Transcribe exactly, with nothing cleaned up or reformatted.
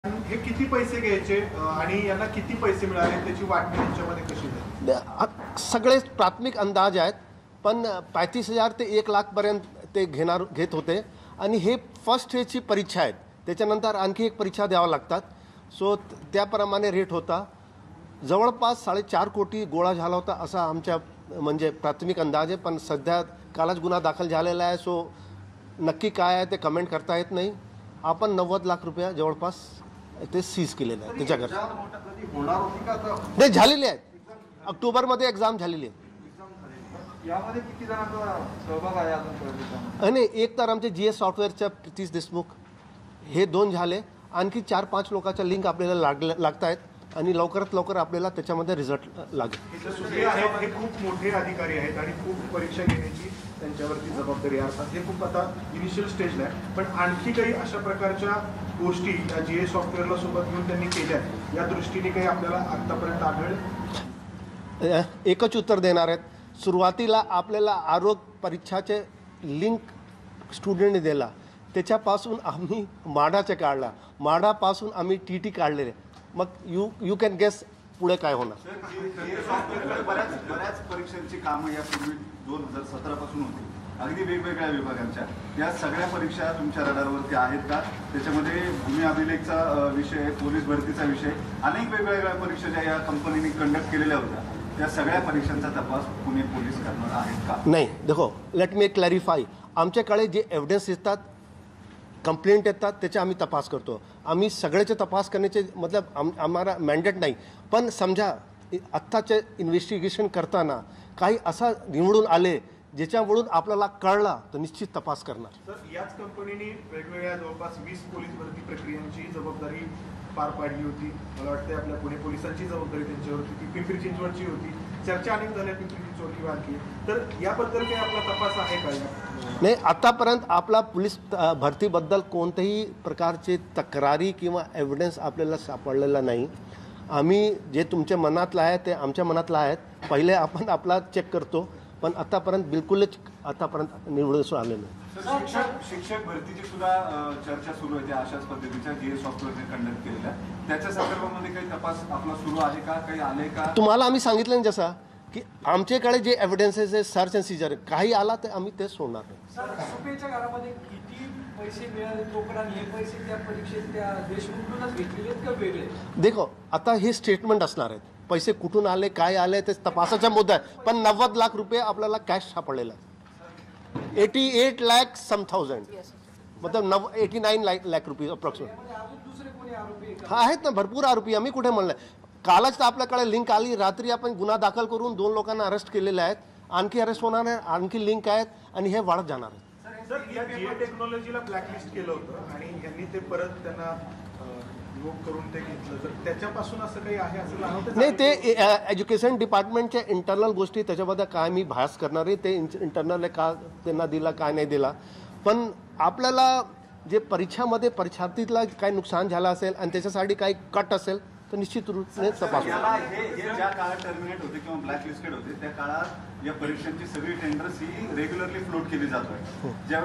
हे किती पैसे घ्यायचे आणि यांना किती पैसे मिळाले त्याची वाटणी त्यांच्यामध्ये कशी झाली? सगळे प्राथमिक अंदाज आहेत, पण पैंतीस हजार ते एक लाख पर्यंत ते घेणार घेत होते आणि हे फर्स्ट फेजची परीक्षा आहेत. त्याच्यानंतर आणखी एक परीक्षा द्यावं लागतात. सो त्याप्रमाणे रेट होता. जवळपास साडेचार कोटी गोळा झाला होता असा आमच्या म्हणजे प्राथमिक अंदाज आहे. पण सध्या कालच गुन्हा दाखल झालेला आहे, सो नक्की काय आहे ते कमेंट करता येत नाही. आपण नव्वद लाख रुपये जवळपास ते सीज केलेलं आहे. त्याच्या घर नाही झालेले आहेत. ऑक्टोबरमध्ये एक्झाम झालेली आहे. यामध्ये किती जणांचा सहभाग आहे अजून? आणि एक तर आमचे जी एस सॉफ्टवेअरच्या प्रीतीश देशमुख हे दोन झाले. आणखी चार पाच लोकांच्या लिंक आपल्याला लाग लागत आहेत आणि लवकरात लवकर आपल्याला त्याच्यामध्ये रिझल्ट लागेल. हे खूप मोठे अधिकारी आहेत आणि खूप परीक्षा घेण्याची त्यांच्यावरती जबाबदारी असतात. हे खूप आता इनिशियल स्टेजला आहे, पण आणखी काही अशा प्रकारच्या गोष्टी या जी एस सॉफ्टवेअरला सोबत घेऊन त्यांनी केल्या या दृष्टीने काही आपल्याला आतापर्यंत आढळलं? एकच उत्तर देणार आहेत. सुरुवातीला आपल्याला आरोग्य परीक्षाचे लिंक स्टुडंटने दिला, त्याच्यापासून आम्ही माडाचे काढला, माडापासून आम्ही टी टी काढलेले. मग यू यू कॅन गेस पुढे काय होणार. बऱ्याच बऱ्याच परीक्षांची कामं यापूर्वी दोन हजार सतरा पासून होती, अगदी वेगवेगळ्या विभागांच्या. या सगळ्या परीक्षा तुमच्या रडारवरती आहेत का? त्याच्यामध्ये भूमी अभिलेखचा विषय, पोलीस भरतीचा विषय, अनेक वेगवेगळ्या परीक्षा ज्या या कंपनीने कंडक्ट केलेल्या होत्या, त्या सगळ्या परीक्षांचा तपास पुणे पोलीस करणार आहेत का? नाही. देखो, लेट मी क्लॅरिफाय. आमच्याकडे जे एव्हिडन्स येतात, कंप्लेंट येतात, त्याचे आम्ही तपास करतो. आम्ही सगळ्याचे तपास करण्याचे मतलब आम आम्हाला मॅन्डेट नाही. पण समजा आत्ताचे इन्व्हेस्टिगेशन करताना काही असं निवडून आले ज्याच्यामुळून आपल्याला कळला तर निश्चित तपास करणार. सर, याच कंपनीने वेगवेगळ्या जवळपास वीस पोलीस भरती प्रक्रियांची जबाबदारी पार पाडली होती. मला वाटतं आपल्या पुणे पोलिसांची जबाबदारी त्यांच्यावरती ती पिंपरी चिंचवडची होती. चर्चा अनेक झाल्या पिंपरी चिंचवडची आणखी. तर याबद्दल काही आपला तपास आहे का? नाही, आतापर्यंत आपला पोलीस भरतीबद्दल कोणत्याही प्रकारचे तक्रारी किंवा एव्हिडन्स आपल्याला सापडलेला नाही. आम्ही जे तुमच्या मनातलं आहे ते आमच्या मनातलं आहेत. पहिले आपण आपला चेक करतो, पण आतापर्यंत बिलकुलच आतापर्यंत निवडून आलेलं नाही. शिक्षक शिक्षक भरतीची सुद्धा चर्चा सुरू आहे अशाच पद्धतीच्या जी एस सॉफ्टवेअरने कंडक्ट केलेल्या. त्याच्या संदर्भामध्ये काही तपास आपला सुरू आहे का? काही आले का? तुम्हाला आम्ही सांगितलं ना जसा की आमच्याकडे जे एव्हिडन्सेस आहे, सर्च अँड सीजर, काही आला तर आम्ही ते सोडणार नाही. सर, सुपेच्या घरामध्ये किती पैसे मिळाले टोकन आणि हे पैसे त्या परीक्षेत त्या देशमुखूनच घेतलेले आहेत का वेगळे? देखो, आता हे स्टेटमेंट असणार आहेत. पैसे कुठून आले, काय आले ते तपासाचा मुद्दा आहे. पण नव्वद लाख रुपये आपल्याला कॅश सापडलेला आहे. Eighty eight lakh some thousand मतलब नव एटी नाईन लाख लाख रुपये अप्रॉक्सिमेट. हा, आहेत ना भरपूर आरोपी. आम्ही कुठे म्हणलं. कालच तर आपल्याकडे लिंक आली. रात्री आपण गुन्हा दाखल करून दोन लोकांना अरेस्ट केलेले आहेत. आणखी अरेस्ट होणार आहे, आणखी लिंक आहेत आणि हे वाढत जाणार आहे. सर, या जिओ टेक्नॉलॉजीला ब्लॅकलिस्ट केलं होतं आणि यांनी ते परत त्यांना रिव्होक करून ते घेतलं, तर त्याच्यापासून असं काही आहे असं नाही. ते एज्युकेशन डिपार्टमेंटच्या इंटरनल गोष्टी त्याच्याबद्दल काय मी भास करणार आहे. ते इंटरनल का त्यांना दिला, काय नाही दिला. पण आपल्याला जे परीक्षामध्ये परीक्षार्थीला काही नुकसान झालं असेल आणि त्याच्यासाठी काही कट असेल तर निश्चित रूपाने तपास. ज्या काळात टर्मिनेट होते किंवा ब्लॅकलिस्टेड होते त्या काळात या परीक्षांची सगळी टेंडर्स ही रेग्युलरली फ्लोट केली जात होती.